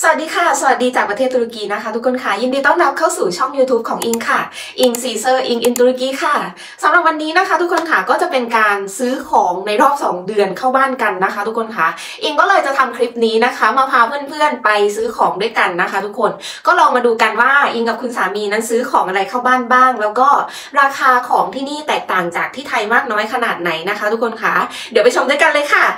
วัสดีค่ะสวัสดีจากประเทศตุรกีนะคะทุกคนค่ะยินดีต้อนรับเข้าสู่ช่อง YouTube ของอิงค่ะอิงซีเซอร์อิงอินตุรกีค่ะสำหรับวันนี้นะคะทุกคนค่ะก็จะเป็นการซื้อของในรอบ2เดือนเข้าบ้านกันนะคะทุกคนค่ะอิงก็เลยจะทำคลิปนี้นะคะมาพาเพื่อนๆไปซื้อของด้วยกันนะคะทุกคนก็ลองมาดูกันว่าอิงกับคุณสามีนั้นซื้อของอะไรเข้าบ้านบ้างแล้วก็ราคาของที่นี่แตกต่างจากที่ไทยมากน้อยขนาดไหนนะคะทุกคนค่ะเดี๋ยวไปชมด้วยกันเลยค่ะ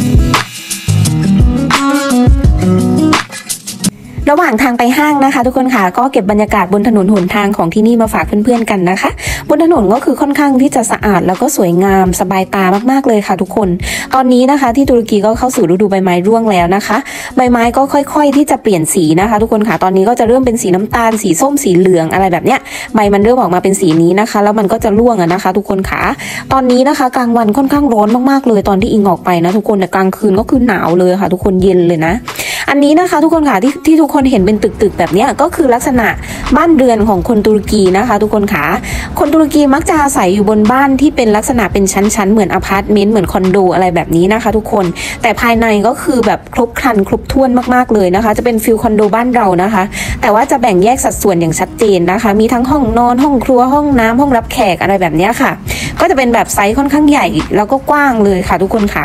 ระหว่างทางไปห้างนะคะทุกคนค่ะก็เก็บบรรยากาศบนถนนหนทางของที่นี่มาฝากเพื่อนๆกันนะคะบนถนนก็คือค่อนข้างที่จะสะอาดแล้วก็สวยงามสบายตามากๆเลยค่ะทุกคนตอนนี้นะคะที่ตุรกีก็เข้าสู่ฤดูใบไม้ร่วงแล้วนะคะใบไม้ก็ค่อยๆที่จะเปลี่ยนสีนะคะทุกคนค่ะตอนนี้ก็จะเริ่มเป็นสีน้ำตาลสีส้มสีเหลืองอะไรแบบเนี้ยใบมันเริ่มออกมาเป็นสีนี้นะคะแล้วมันก็จะร่วงนะคะทุกคนค่ะตอนนี้นะคะกลางวันค่อนข้างร้อนมากๆเลยตอนที่อิงออกไปนะทุกคนแต่กลางคืนก็คือหนาวเลยค่ะทุกคนเย็นเลยนะอันนี้นะคะทุกคนค่ะที่ทุกคนเห็นเป็นตึกแบบนี้ก็คือลักษณะบ้านเรือนของคนตุรกีนะคะทุกคนค่ะคนตุรกีมักจะอาศัยอยู่บนบ้านที่เป็นลักษณะเป็นชั้นๆเหมือนอพาร์ตเมนต์เหมือนคอนโดอะไรแบบนี้นะคะทุกคนแต่ภายในก็คือแบบครบครันครบถ้วนมากๆเลยนะคะจะเป็นฟิลคอนโดบ้านเรานะคะแต่ว่าจะแบ่งแยกสัดส่วนอย่างชัดเจนนะคะมีทั้งห้องนอนห้องครัวห้องน้ำห้องรับแขกอะไรแบบนี้ค่ะก็จะเป็นแบบไซส์ค่อนข้างใหญ่แล้วก็กว้างเลยค่ะทุกคนค่ะ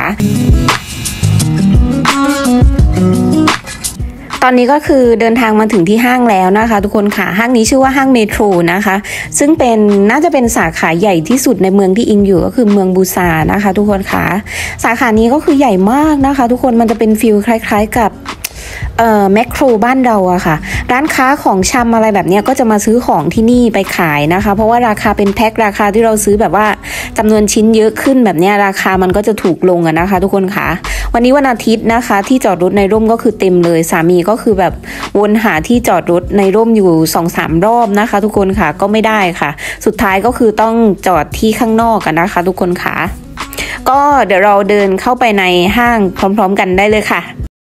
ตอนนี้ก็คือเดินทางมาถึงที่ห้างแล้วนะคะทุกคนค่ะห้างนี้ชื่อว่าห้างเมโทรนะคะซึ่งน่าจะเป็นสาขาใหญ่ที่สุดในเมืองที่อิงอยู่ก็คือเมืองบูซานะคะทุกคนค่ะสาขานี้ก็คือใหญ่มากนะคะทุกคนมันจะเป็นฟิลคล้ายๆกับแมคโครบ้านเราอะค่ะร้านค้าของชำอะไรแบบนี้ก็จะมาซื้อของที่นี่ไปขายนะคะเพราะว่าราคาเป็นแพ็คราคาที่เราซื้อแบบว่าจำนวนชิ้นเยอะขึ้นแบบนี้ราคามันก็จะถูกลงอะนะคะทุกคนค่ะวันนี้วันอาทิตย์นะคะที่จอดรถในร่มก็คือเต็มเลยสามีก็คือแบบวนหาที่จอดรถในร่มอยู่ 2-3 รอบนะคะทุกคนค่ะก็ไม่ได้ค่ะสุดท้ายก็คือต้องจอดที่ข้างนอกกันนะคะทุกคนค่ะก็เดี๋ยวเราเดินเข้าไปในห้างพร้อมๆกันได้เลยค่ะ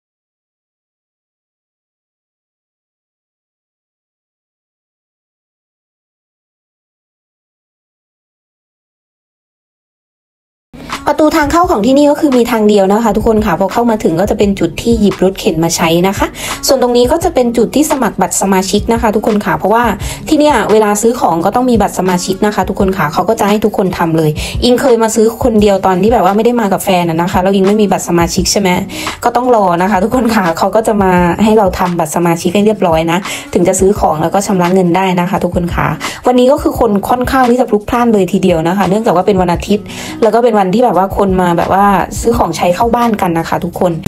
ประตูทางเข้าของที่นี่ก็คือมีทางเดียวนะคะทุกคนค่ะพอเข้ามาถึงก็จะเป็นจุดที่หยิบรถเข็นมาใช้นะคะส่วนตรงนี้ก็จะเป็นจุดที่สมัครบัตรสมาชิกนะคะทุกคนค่ะเพราะว่าที่เนี่ยเวลาซื้อของก็ต้องมีบัตรสมาชิกนะคะทุกคนค่ะเขาก็จะให้ทุกคนทำเลยอิงเคยมาซื้อคนเดียวตอนที่แบบว่าไม่ได้มากับแฟนนะคะแล้วอิงไม่มีบัตรสมาชิกใช่ไหมก็ต้องรอนะคะทุกคนค่ะเขาก็จะมาให้เราทำบัตรสมาชิกให้เรียบร้อยนะถึงจะซื้อของแล้วก็ชำระเงินได้นะคะทุกคนค่ะวันนี้ก็คือคนค่อนข้างที่จะพลุกพล่านเลยทีเดียวนะคะเนื่องจากว่าเป็นวันอาทิตย์แล้วก็เป็นวันที่แบบว่าคนมาแบบว่าซื้อของใช้เข้าบ้านกันนะคะทุกคน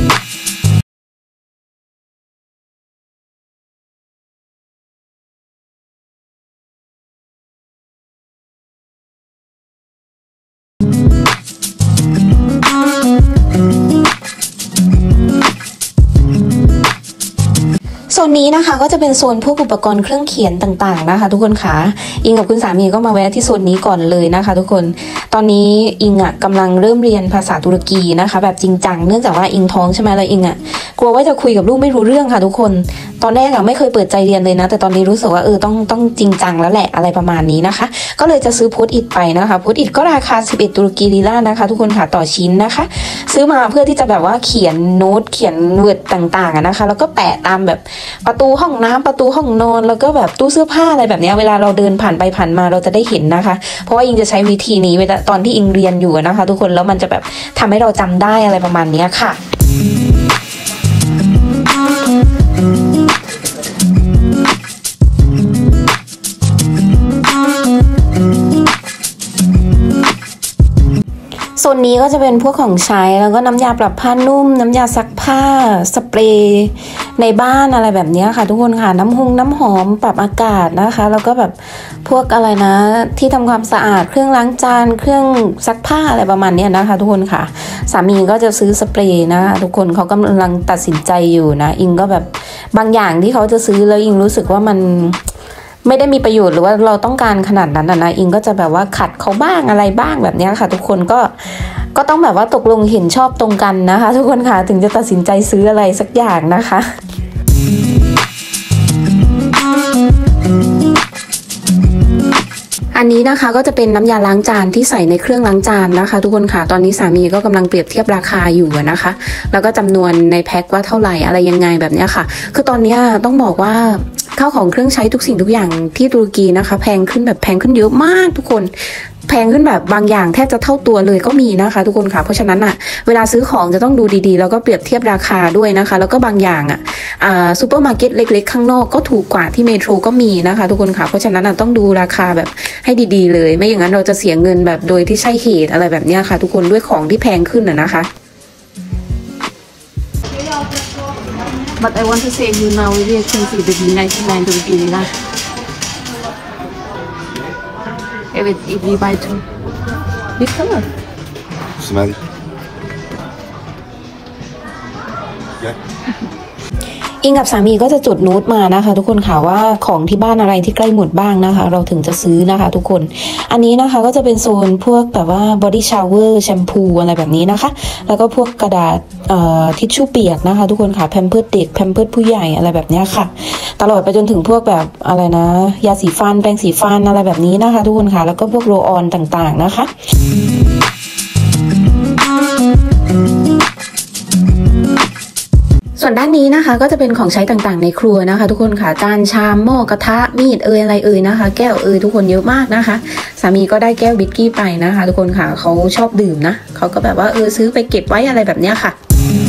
โซนนี้นะคะก็จะเป็นโซนพวกอุปกรณ์เครื่องเขียนต่างๆนะคะทุกคนค่ะอิงกับคุณสามีก็มาแวะที่โซนนี้ก่อนเลยนะคะทุกคนตอนนี้อิงกำลังเริ่มเรียนภาษาตุรกีนะคะแบบจริงจังเนื่องจากว่าอิงท้องใช่ไหมแล้วอิงกลัวว่าจะคุยกับลูกไม่รู้เรื่องค่ะทุกคนตอนแรกไม่เคยเปิดใจเรียนเลยนะแต่ตอนนี้รู้สึกว่าต้องจริงจังแล้วแหละอะไรประมาณนี้นะคะก็เลยจะซื้อโพสต์อิทไปนะคะโพสต์อิทก็ราคา11ตุรกีลีลานะคะทุกคนค่ะต่อชิ้นนะคะซื้อมาเพื่อที่จะแบบว่าเขียนโน้ตเขียนเวิร์ดต่างๆนะคะแล้วก็แปะตามแบบประตูห้องน้ำประตูห้องนอนแล้วก็แบบตู้เสื้อผ้าอะไรแบบนี้เวลาเราเดินผ่านไปผ่านมาเราจะได้เห็นนะคะเพราะว่าอิงจะใช้วิธีนี้เวลาตอนที่อิงเรียนอยู่นะคะทุกคนแล้วมันจะแบบทำให้เราจำได้อะไรประมาณนี้ค่ะโซนนี้ก็จะเป็นพวกของใช้แล้วก็น้ำยาปรับผ้านุ่มน้ำยาซักผ้าสเปรย์ในบ้านอะไรแบบนี้ค่ะทุกคนค่ะน้ำหอมปรับอากาศนะคะแล้วก็แบบพวกอะไรนะที่ทำความสะอาดเครื่องล้างจานเครื่องซักผ้าอะไรประมาณนี้นะคะทุกคนค่ะสามีก็จะซื้อสเปรย์นะทุกคนเขากำลังตัดสินใจอยู่นะอิงก็แบบบางอย่างที่เขาจะซื้อแล้วอิงรู้สึกว่ามันไม่ได้มีประโยชน์หรือว่าเราต้องการขนาดนั้นนะอิงก็จะแบบว่าขัดเขาบ้างอะไรบ้างแบบนี้ค่ะทุกคนก็ต้องแบบว่าตกลงเห็นชอบตรงกันนะคะทุกคนค่ะถึงจะตัดสินใจซื้ออะไรสักอย่างนะคะ ออันนี้นะคะก็จะเป็นน้ำยาล้างจานที่ใส่ในเครื่องล้างจานนะคะทุกคนค่ะตอนนี้สามีก็กำลังเปรียบเทียบราคาอยู่นะคะแล้วก็จำนวนในแพ็คว่าเท่าไหร่อะไรยังไงแบบนี้ค่ะคือตอนนี้ต้องบอกว่าข้าวของเครื่องใช้ทุกสิ่งทุกอย่างที่ตุรกีนะคะแพงขึ้นแบบแพงขึ้นเยอะมากทุกคนแพงขึ้นแบบบางอย่างแทบจะเท่าตัวเลยก็มีนะคะทุกคนค่ะเพราะฉะนั้นเวลาซื้อของจะต้องดูดีๆแล้วก็เปรียบเทียบราคาด้วยนะคะแล้วก็บางอย่างซูเปอร์มาร์เก็ตเล็กๆข้างนอกก็ถูกกว่าที่เมโทรก็มีนะคะทุกคนค่ะเพราะฉะนั้นต้องดูราคาแบบให้ดีๆเลยไม่อย่างนั้นเราจะเสียเงินแบบโดยที่ใช่เหตุอะไรแบบนี้ค่ะทุกคนด้วยของที่แพงขึ้นนะคะ But I want to say you now very expensive the 99 Turkey lira. Evet, if we buy two. This color. Smell. Yeah. อิงกับสามีก็จะจดโน้ตมานะคะทุกคนค่ะว่าของที่บ้านอะไรที่ใกล้หมดบ้างนะคะเราถึงจะซื้อนะคะทุกคนอันนี้นะคะก็จะเป็นโซนพวกแบบว่า body shower แชมพูอะไรแบบนี้นะคะแล้วก็พวกกระดาษทิชชู่เปียกนะคะทุกคนค่ะแพมเพิร์สเด็กแพมเพิร์สผู้ใหญ่อะไรแบบนี้ค่ะตลอดไปจนถึงพวกแบบอะไรนะยาสีฟันแปรงสีฟันอะไรแบบนี้นะคะทุกคนค่ะแล้วก็พวกโรลออนต่างๆนะคะส่วนด้านนี้นะคะก็จะเป็นของใช้ต่างๆในครัวนะคะทุกคนค่ะจานชามหม้อกระทะมีดอะไรนะคะแก้วทุกคนเยอะมากนะคะสามีก็ได้แก้ววิสกี้ไปนะคะทุกคนค่ะเขาชอบดื่มนะเขาก็แบบว่าซื้อไปเก็บไว้อะไรแบบนี้ค่ะ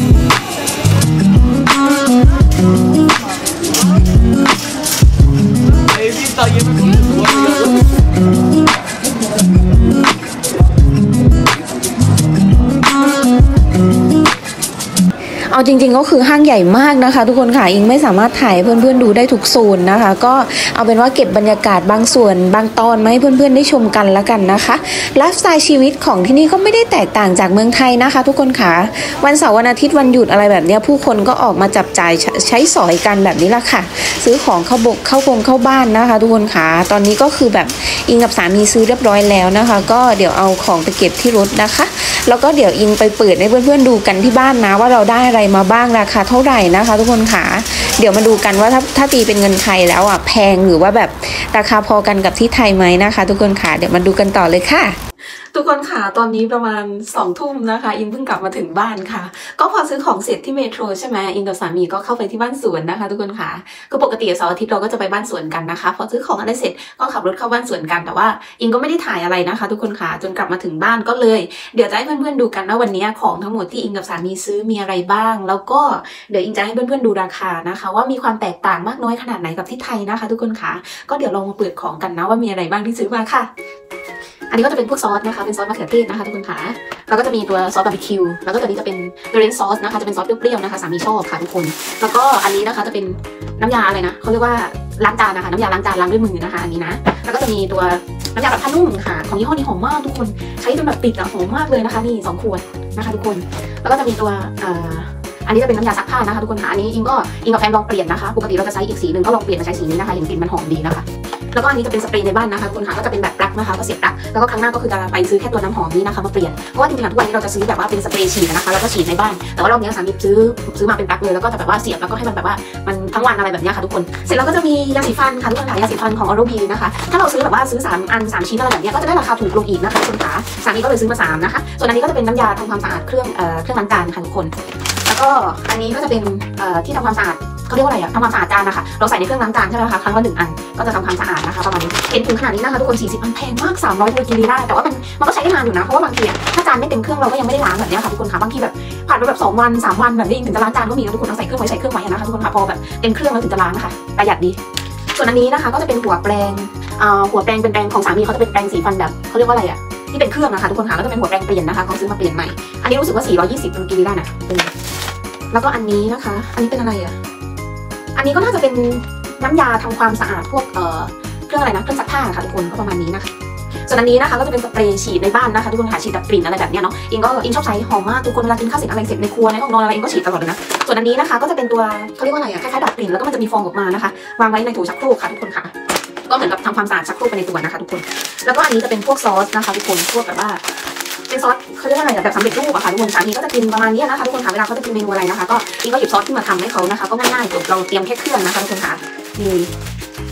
เอาจริงๆก็คือห้างใหญ่มากนะคะทุกคนค่ะอิงไม่สามารถถ่ายเพื่อนๆดูได้ทุกโซนนะคะก็เอาเป็นว่าเก็บบรรยากาศบางส่วนบางตอนมาให้เพื่อนๆได้ชมกันละกันนะคะไลฟ์สไตล์ชีวิตของที่นี่ก็ไม่ได้แตกต่างจากเมืองไทยนะคะทุกคนค่ะวันเสาร์วันอาทิตย์วันหยุดอะไรแบบนี้ผู้คนก็ออกมาจับจ่ายใช้สอยกันแบบนี้ละค่ะซื้อของเข้าบ้านนะคะทุกคนค่ะตอนนี้ก็คือแบบอิงกับสามีซื้อเรียบร้อยแล้วนะคะก็เดี๋ยวเอาของไปเก็บที่รถนะคะแล้วก็เดี๋ยวอิงไปเปิดให้เพื่อนๆดูกันที่บ้านนะว่าเราได้อะไรมาบ้างราคาเท่าไหร่นะคะทุกคนค่ะเดี๋ยวมาดูกันว่าถ้าตีเป็นเงินไทยแล้วแพงหรือว่าแบบราคาพอกันกับที่ไทยไหมนะคะทุกคนค่ะเดี๋ยวมาดูกันต่อเลยค่ะทุกคนค่ะตอนนี้ประมาณ2 ทุ่มนะคะอิงเพิ่งกลับมาถึงบ้านค่ะก็พอซื้อของเสร็จที่เมโทรใช่ไหมอิงกับสามีก็เข้าไปที่บ้านสวนนะคะทุกคนค่ะก็ปกติเสาร์อาทิตย์เราก็จะไปบ้านสวนกันนะคะพอซื้อของอะไรเสร็จก็ขับรถเข้าบ้านสวนกันแต่ว่าอิงก็ไม่ได้ถ่ายอะไรนะคะทุกคนค่ะจนกลับมาถึงบ้านก็เลยเดี๋ยวจะให้เพื่อนๆดูกันว่าวันนี้ของทั้งหมดที่อิงกับสามีซื้อมีอะไรบ้างแล้วก็เดี๋ยวอิงจะให้เพื่อนๆดูราคานะคะว่ามีความแตกต่างมากน้อยขนาดไหนกับที่ไทยนะคะทุกคนค่ะก็เดี๋ยวลองมาเปิดของกันนะว่ามีอะไรบ้างที่ซื้อมาค่ะอันนี้ก็จะเป็นพวกซอสนะคะเป็นซอสมะเขือเทศนะคะทุกคนค่ะแล้วก็จะมีตัวซอสบาร์บีคิวแล้วก็ตัวนี้จะเป็นเรนซอสนะคะจะเป็นซอสเปรี้ยวๆนะคะสามีชอบค่ะทุกคนแล้วก็อันนี้นะคะจะเป็นน้ำยาอะไรนะเขาเรียกว่าล้างจานนะคะน้ำยาล้างจานล้างด้วยมือนะคะอันนี้นะแล้วก็จะมีตัวน้ำยาแบบผ้านุ่มค่ะของยี่ห้อนี้หอมมากทุกคนใช้จนแบบติดหอมมากเลยนะคะนี่2 ขวดนะคะทุกคนแล้วก็จะมีตัวอันนี้จะเป็นน้ำยาซักผ้านะคะทุกคนค่ะอันนี้อิงกับแฟนลองเปลี่ยนนะคะปกติเราจะใช้อีกสีหนึ่งก็ลองเปลี่ยนมาใช้สีนี้นะคะเห็นกลิ่นมันหอมดีนะคะแล้วก็อันนี้จะเป็นสเปรย์ในบ้านนะคะทุกคนค่ะก็จะเป็นแบบปลั๊กนะคะก็เสียบปลั๊กแล้วก็ครั้งหน้าก็คือจะไปซื้อแค่ตัวน้ำหอมนี้นะคะมาเปลี่ยนเพราะว่าจริงๆทุกวันนี้เราจะซื้อแบบว่าเป็นสเปรย์ฉีดนะคะแล้วก็ฉีดในบ้านแต่ว่ารอบนี้สามีซื้อมาเป็นปลั๊กเลยแล้วก็จะแบบว่าเสียบแล้วก็ให้มันแบบว่ามันทั้งวันอะไรแบบนี้ค่ะทุกคนเสร็จแล้วก็จะมียาสีฟันค่ะทุกคนค่ะยาสีฟันของ Oral-B นะคะถ้าเราซื้อแบบว่าซื้อ3 อัน 3 ชิ้นอะไรแบบนี้ก็จะได้ราคาถูกลงอีกนะคะทุกคนค่ะสามีก็เลยซื้อมา3นะคะส่วนอันนี้ก็จะเป็นน้ำยาทำความสะอาดเครื่องล้างจานค่ะทุกคนแล้วก็อันนี้ก็จะเป็นที่ทำความสะอาดเขาเรียกว่าอะไรทำความสะอาดจานนะคะเราใส่ในเครื่องล้างจานใช่ไหมคะครั้งละ1 อันก็จะทำความสะอาดนะคะประมาณนี้เห็นถุงขนาดนี้นะคะทุกคน40 อันแพงมาก300 ตุรกีลีราแต่ว่ามันก็ใช้ได้นานอยู่นะเพราะว่าบางทีถ้าจานไม่เต็มเครื่องเราก็ยังไม่ได้ล้างแบบนี้ค่ะทุกคนค่ะบางทีแบบผ่านไปแบบ2 วัน 3 วันแบบนี้ถึงจะล้างจานก็มีนะทุกคนต้องใส่เครื่องไว้นะคะทุกคนค่ะพอแบบเต็มเครื่องแล้วถึงจะล้างนะคะประหยัดดีส่วนอันนี้นะคะก็จะเป็นหัวแปรงเป็นแปรงของสามีเขาจะเป็นแปรงสีฟันแบบเขาเรียกว่าอะไรที่เป็นเครื่องนะคะทุกคนค่ะก็จะเป็นหัวแปรงเปลี่ยนนะคะเขาซื้อมาเปลี่ยนใหม่อันนี้รู้สึกว่า420 ตุรกีลีรานะแล้วก็อันนี้นะคะอันนี้เป็นอะไรอันนี้ก็น่าจะเป็นน้ำยาทำความสะอาดพวกเครื่องอะไรนะเครื่องซักผ้าค่ะทุกคนก็ประมาณนี้นะคะส่วนอันนี้นะคะก็จะเป็นสเปรย์ฉีดในบ้านนะคะทุกคนค่ะฉีดดับกลิ่นอะไรแบบนี้เนาะอิงชอบใช้หอมมากทุกคนเวลากินข้าวเสร็จอะไรเสร็จในครัวในห้องนอนอะไรอิงก็ฉีดตลอดเลยนะส่วนอันนี้นะคะก็จะเป็นตัวเขาเรียกว่าอะไรคล้ายๆดับกลิ่นแล้วก็มันจะมีฟองออกมานะคะวางไว้ในโถชักโครกค่ะทุกคนค่ะก็เหมือนกับทำความสะอาดชักโครกไปในตัวนะคะทุกคนแล้วก็อันนี้จะเป็นพวกซอสนะคะทุกคนพวกแบบว่าเป็นซอสเขาเรียกว่าอะไรแบบสำเร็จรูปค่ะทุกคนสามีก็จะกินประมาณนี้นะคะทุกคนค่ะเวลาเขาจะกินเมนูอะไรนะคะก็อิงก็หยิบซอสขึ้นมาทำให้เขานะคะก็ง่ายๆเราเตรียมแค่เครื่องนะคะทุกคนค่ะนี่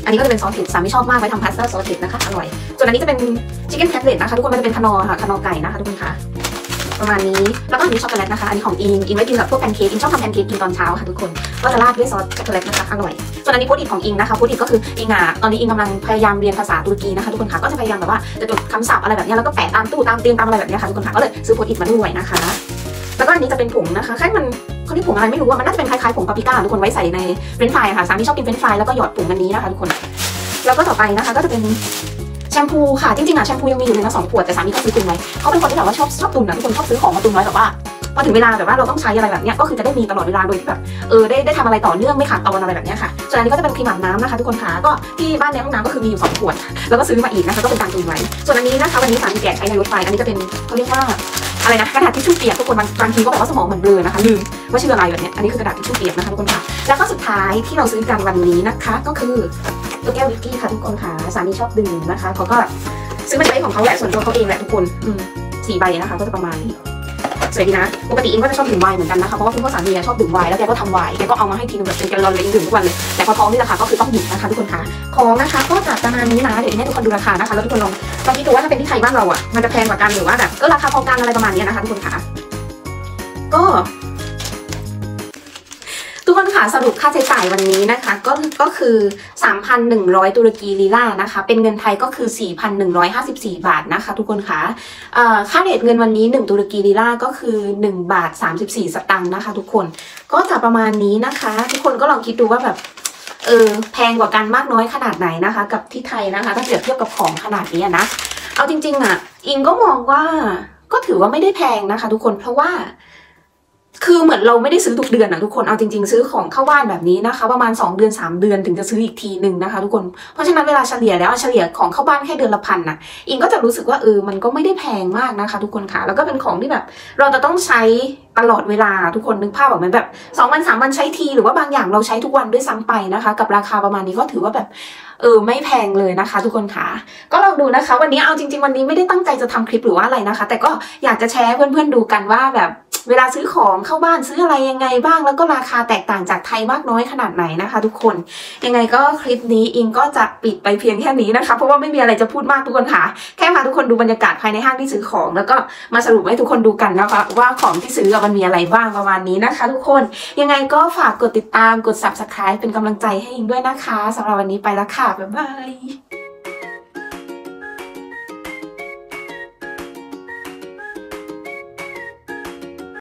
อันนี้ก็จะเป็นซอสเผ็ดสามีชอบมากไว้ทำพาสต้าซอสเผ็ดนะคะอร่อยส่วนอันนี้จะเป็นชิคเก้นแคทเลตนะคะทุกคนมันจะเป็นคนอค่ะคนอไก่นะคะทุกคนค่ะประมาณนี้แล้วก็อันนี้ช็อกโกแลตนะคะอันนี้ของอิงไว้กินกับพวกแพนเค้กอิงชอบทำแพนเค้กกินตอนเช้าค่ะทุกคนก็จะราดด้วยซอสช็อกโกแลตนะคะอร่อยส่วนอันนี้โพสต์อิทของอิงนะคะโพสต์อิทก็คืออิงตอนนี้อิงกำลังพยายามเรียนภาษาตุรกีนะคะทุกคนค่ะก็จะพยายามแบบว่าจะจดคำศัพท์อะไรแบบนี้แล้วก็แปะตามตู้ตามเตียงตามอะไรแบบนี้ค่ะทุกคนค่ะก็เลยซื้อโพสต์อิทมาด้วยนะคะแล้วก็อันนี้จะเป็นผงนะคะคล้ายมันเขาเรียกผงอะไรไม่รู้ว่ามันน่าจะเป็นคล้ายๆผงปาปริก้าทุกคนไว้ใส่ในเฟรนช์ฟรายค่ะสามีชอบกินเฟรนช์ฟรายแล้วก็หยอดผงอันนี้นะคะทุกคนแล้วก็ต่อไปนะคะก็จะเป็นแชมพูค่ะจริงๆแชมพูยังมีอยู่ใน2 ขวดแต่สามีก็ซื้อตุนไว้เขาเป็นคนที่แบบว่าชอบตุนทุกคนชอบซื้อของมาตุนไว้แบบว่าพอถึงเวลาแบบว่าเราต้องใช้อะไรแบบนี้ก็คือจะได้มีตลอดเวลาโดยที่แบบได้ทำอะไรต่อเนื่องไม่ขาดตอนอะไรแบบนี้ค่ะส่วนอันนี้ก็จะเป็นครีมอาบน้ำนะคะทุกคนค่ะก็ที่บ้านในห้องน้ำก็คือมีอยู่2 ขวดแล้วก็ซื้อมาอีกนะคะก็เป็นการตุนไว้ส่วนอันนี้นะคะวันนี้สามีแกะใช้ในรถไฟอันนี้จะเป็นเขาเรียกว่าอะไรนะกระดาษทิชชู่เปียกทุกคนบางทีก็แบบว่าสมองเหมือนเบลอนะคะลืมว่าชื่ออะไรแบบนี้อันนี้คือกระดาษทิชชู่เปียกนะคะทุกคนค่ะแล้วก็สุดท้ายที่เราซื้อกันวันนี้นะคะก็คือตัวแก้ววิสกี้ค่ะทุกคนค่ะสามีชอบดื่มนะคะเขาก็ซื้อมาใช้ของเขาแหละส่วนตัวเขาเองแหละทุกคน4 ใบนะคะก็จะประมาณนี้สวยดีนะปกติอิงก็จะชอบดื่มไวน์เหมือนกันนะคะเพราะว่าคุณพ่อสามีชอบดื่มไวน์แล้วแกก็ทำไวน์แกก็เอามาให้ทีนึงแบบเป็นแกลลอนเลยอิงดื่มทุกวันเลยแต่พอท้องนี่แหละค่ะก็คือต้องหยุดนะคะทุกคนค่ะของนะคะก็จะประมาณนี้นะเดี๋ยวให้ทุกคนดูราคานะคะแล้วทุกคนลองคิดดูว่าถ้าเป็นที่ไทยบ้านเราอ่ะมันจะแพงกว่ากันหรือว่าแบบราคาพอกันอะไรประมาณนี้นะคะทุกคนค่ะทุกคนค่ะสรุปค่าใช้จ่ายวันนี้นะคะก็คือ 3,100 ตุรกีลีลานะคะเป็นเงินไทยก็คือ 4,154 บาทนะคะทุกคนค่ะค่าเรทเงินวันนี้1ตุรกีลีลาก็คือ1 บาท 34 สตางค์นะคะทุกคนก็จะประมาณนี้นะคะทุกคนก็ลองคิดดูว่าแบบแพงกว่ากันมากน้อยขนาดไหนนะคะกับที่ไทยนะคะถ้าเปรียบเทียบกับของขนาดนี้นะเอาจริงๆอ่ะอิงก็มองว่าก็ถือว่าไม่ได้แพงนะคะทุกคนเพราะว่าคือเหมือนเราไม่ได้ซื้อทุกเดือนนะทุกคนเอาจริงๆซื้อของเข้าบ้านแบบนี้นะคะประมาณ2 เดือน 3 เดือนถึงจะซื้ออีกทีหนึ่งนะคะทุกคนเพราะฉะนั้นเวลาเฉลี่ยแล้วเฉลี่ยของเข้าบ้านแค่เดือนละ1,000นะอิงก็จะรู้สึกว่ามันก็ไม่ได้แพงมากนะคะทุกคนค่ะแล้วก็เป็นของที่แบบเราจะต้องใช้ตลอดเวลาทุกคนนึกภาพออกไหมแบบ2 วัน 3 วันใช้ทีหรือว่าบางอย่างเราใช้ทุกวันด้วยซ้ำไปนะคะกับราคาประมาณนี้ก็ถือว่าแบบไม่แพงเลยนะคะทุกคนค่ะก็ลองดูนะคะวันนี้เอาจริงๆวันนี้ไม่ได้ตั้งใจจะทำคลิปหรือว่าอะไรนะคะแต่ก็อยากจะแชร์ให้เพื่อนๆดูกันว่าแบบเวลาซื้อของเข้าบ้านซื้ออะไรยังไงบ้างแล้วก็ราคาแตกต่างจากไทยมากน้อยขนาดไหนนะคะทุกคนยังไงก็คลิปนี้อิงก็จะปิดไปเพียงแค่นี้นะคะเพราะว่าไม่มีอะไรจะพูดมากทุกคนค่ะแค่พาทุกคนดูบรรยากาศภายในห้างที่ซื้อของแล้วก็มาสรุปให้ทุกคนดูกันนะคะว่าของที่ซื้อมันมีอะไรบ้างประมาณนี้นะคะทุกคนยังไงก็ฝากกดติดตามกด Subscribe เป็นกำลังใจให้อิงด้วยนะคะสำหรับวันนี้ไปแล้วค่ะบ๊ายบาย